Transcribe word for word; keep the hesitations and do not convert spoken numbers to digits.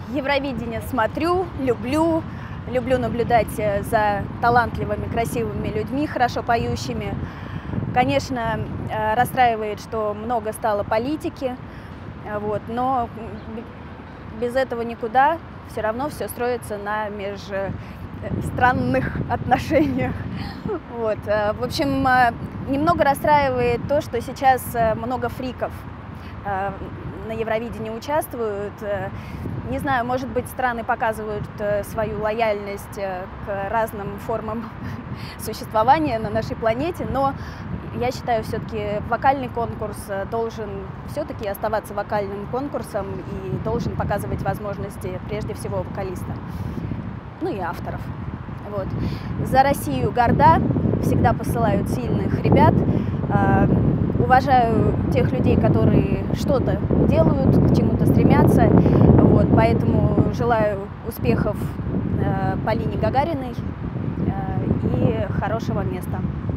Евровидение смотрю, люблю. Люблю наблюдать за талантливыми, красивыми людьми, хорошо поющими. Конечно, расстраивает, что много стало политики, вот, но без этого никуда. Все равно все строится на межстранных отношениях. Вот. В общем, немного расстраивает то, что сейчас много фриков на Евровидении участвуют. Не знаю, может быть, страны показывают свою лояльность к разным формам существования на нашей планете, но я считаю, все-таки вокальный конкурс должен все-таки оставаться вокальным конкурсом и должен показывать возможности прежде всего вокалиста, ну и авторов. Вот. За Россию горда, всегда посылают сильных ребят. Уважаю тех людей, которые что-то делают, к чему-то стремятся. Вот, поэтому желаю успехов э, Полине Гагариной э, и хорошего места.